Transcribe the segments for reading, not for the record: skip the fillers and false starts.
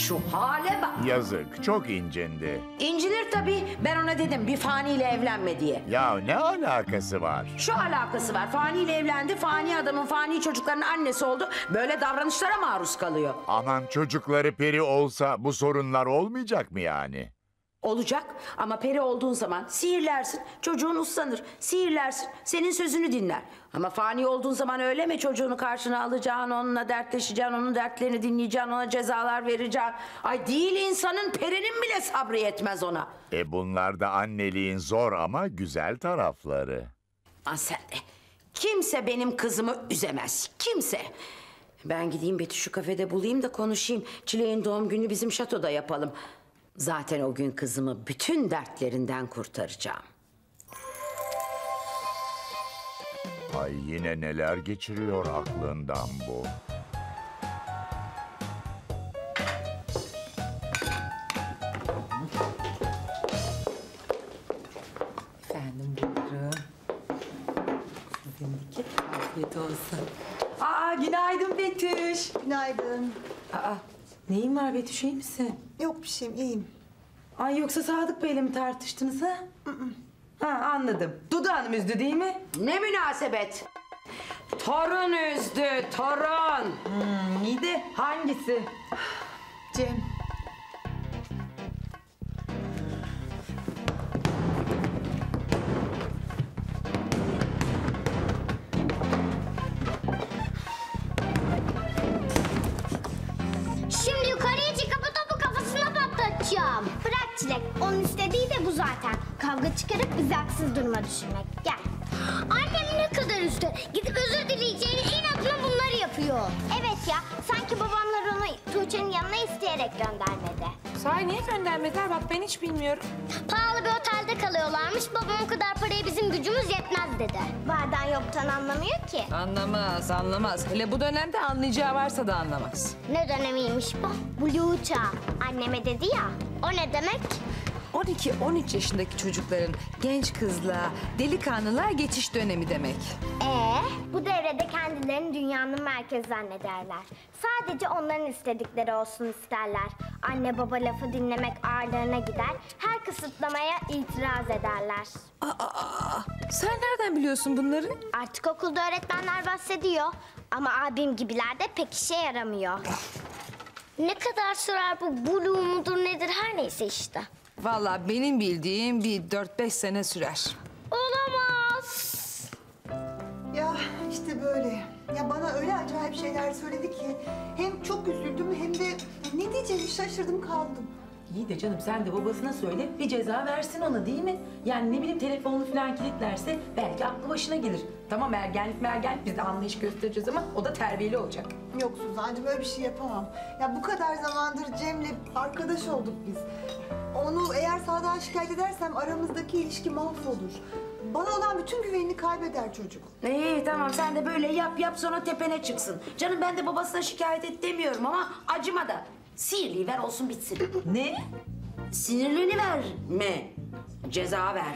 Şu hale bak. Yazık, çok incindi. İncinir tabii. Ben ona dedim bir faniyle evlenme diye. Ya ne alakası var? Şu alakası var. Faniyle evlendi. Fani adamın fani çocukların annesi oldu. Böyle davranışlara maruz kalıyor. Aman çocukları peri olsa bu sorunlar olmayacak mı yani? Olacak ama peri olduğun zaman sihirlersin, çocuğun uslanır. Sihirlersin, senin sözünü dinler. Ama fani olduğun zaman öyle mi? Çocuğunu karşına alacaksın, onunla dertleşeceksin, onun dertlerini dinleyeceksin, ona cezalar vereceksin. Ay değil insanın, perinin bile sabrı yetmez ona. Bunlar da anneliğin zor ama güzel tarafları. Sen de. Kimse benim kızımı üzemez, kimse. Ben gideyim Betüş'ü kafede bulayım da konuşayım. Çileğin doğum günü bizim şatoda yapalım. Zaten o gün kızımı bütün dertlerinden kurtaracağım. Ay yine neler geçiriyor aklından bu. Efendim buyurun. Sizinki afiyet olsun. Günaydın Betüş. Günaydın. Neyin var Betüş, iyi misin? Yok bir şeyim, iyiyim. Ay yoksa Sadık Bey'le mi tartıştınız ha? Anladım. Dudu Hanım üzdü değil mi? Ne münasebet? Torun üzdü, torun. İyi de hangisi? Cem. Şimdi yukarıya çıkıp topu kafasına patlatacağım. Bırak Çilek, onun istediği de bu zaten. Kavga çıkarıp bizi haksız duruma düşürmek. Gel. Annem ne kadar üstü. Gidip özür dileyeceğini inatla bunları yapıyor. Evet ya, sanki babamlar onu Tuğçe'nin yanına isteyerek göndermedi. Sahi niye göndermediler? Bak ben hiç bilmiyorum. Pahalı bir otelde kalıyorlarmış. Babam o kadar paraya bizim gücümüz yetmez dedi. Vardan yoktan anlamıyor ki. Anlamaz. Hele bu dönemde anlayacağı varsa da anlamaz. Ne dönemiymiş bu? Blue çağı. Anneme dedi ya. O ne demek? 12-13 yaşındaki çocukların genç kızla delikanlılığa geçiş dönemi demek. Bu devrede kendilerini dünyanın merkezi zannederler. Sadece onların istedikleri olsun isterler. Anne baba lafı dinlemek ağırlarına gider. Her kısıtlamaya itiraz ederler. Sen nereden biliyorsun bunları? Artık okulda öğretmenler bahsediyor. Ama abim gibiler de pek işe yaramıyor. Ne kadar sürer bu blue mudur nedir her neyse işte. Vallahi benim bildiğim bir 4-5 sene sürer. Olamaz. Ya işte böyle. Ya bana öyle acayip şeyler söyledi ki. Hem çok üzüldüm hem de ne diyeceğimi şaşırdım kaldım. İyi de canım sen de babasına söyle, bir ceza versin ona değil mi? Yani ne bileyim telefonunu falan kilitlerse belki aklı başına gelir. Tamam ergenlik biz de anlayış göstereceğiz ama o da terbiyeli olacak. Yok Suzancığım öyle bir şey yapamam. Ya bu kadar zamandır Cem'le arkadaş olduk biz. Onu eğer sağdan şikayet edersem aramızdaki ilişki mahvolur. Bana olan bütün güvenini kaybeder çocuk. İyi tamam sen de böyle yap sonra tepene çıksın. Canım ben de babasına şikayet et demiyorum ama acıma da. Sinirliği ver olsun bitsin. Ne? Sinirliğini verme. Ceza ver.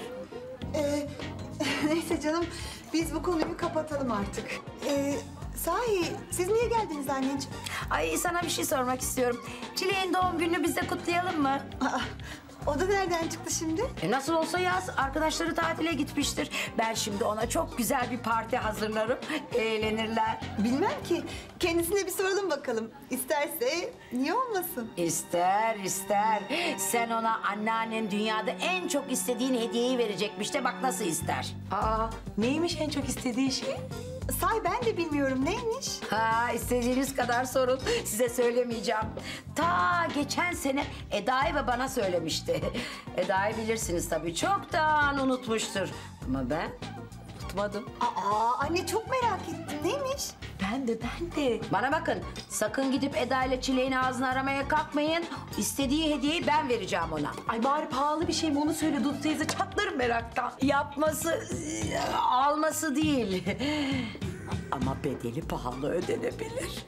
Neyse canım biz bu konuyu kapatalım artık. Sahi siz niye geldiniz anneciğim? Ay sana bir şey sormak istiyorum. Çileğin doğum gününü biz de kutlayalım mı? O da nereden çıktı şimdi? Nasıl olsa yaz. Arkadaşları tatile gitmiştir. Ben şimdi ona çok güzel bir parti hazırlarım. Eğlenirler. Bilmem ki. Kendisine bir soralım bakalım. İsterse niye olmasın? İster. Sen ona anneannen dünyada en çok istediğin hediyeyi verecekmiş de bak nasıl ister. Neymiş en çok istediği şey? Sahi ben de bilmiyorum neymiş? İstediğiniz kadar sorun. Size söylemeyeceğim. Ta geçen sene Eda'yı ve bana söylemişti. Eda'yı bilirsiniz tabii. Çoktan unutmuştur. Ama ben unutmadım. Anne çok merak ettim neymiş? Ben de. Bana bakın. Sakın gidip Eda ile Çileğin ağzını aramaya kalkmayın. İstediği hediyeyi ben vereceğim ona. Ay bari pahalı bir şey mi onu söyle Dudu teyze, çatlarım meraktan. Yapması, alması değil. Ama bedeli pahalı ödenebilir.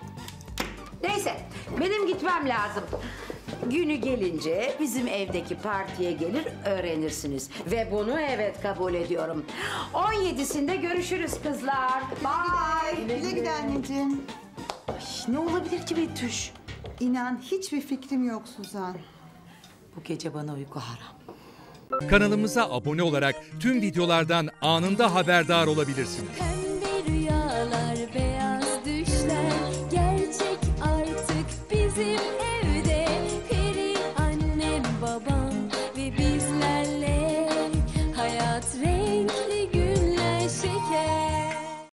Neyse, benim gitmem lazım. Günü gelince bizim evdeki partiye gelir öğrenirsiniz. Ve bunu evet kabul ediyorum. 17'sinde görüşürüz kızlar. Bye. Güle güle anneciğim. Ne olabilir ki Betüş? İnan hiçbir fikrim yok Suzan. Bu gece bana uyku haram. Kanalımıza abone olarak tüm videolardan anında haberdar olabilirsiniz.